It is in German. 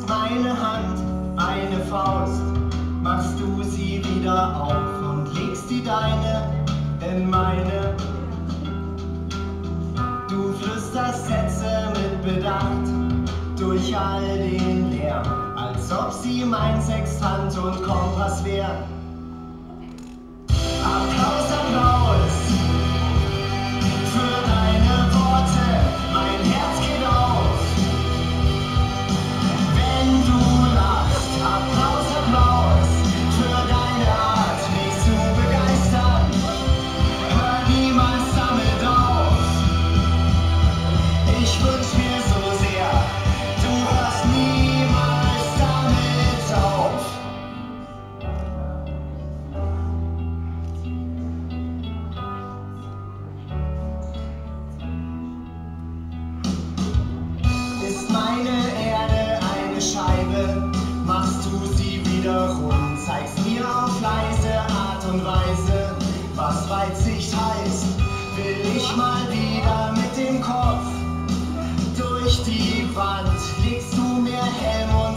meine Hand eine Faust, machst du sie wieder auf und legst die deine in meine. Du flüsterst Sätze mit Bedacht durch all den Lärm, als ob sie mein Sextant und Kompass wär. Applaus, Applaus für deine Worte, mein Herz geht auf, wenn du lachst. Applaus, Applaus für deine Art, mich zu begeistern. Hör niemals damit auf. Ich wünsch mir so sehr, du hörst niemals damit auf. Ist meine Erde eine Scheibe, machst du sie wieder rund, zeigst mir auf leise Art und Weise, was Weitsicht heißt. Will ich mal wieder mit dem Kopf durch die Wand, legst du mir Helm und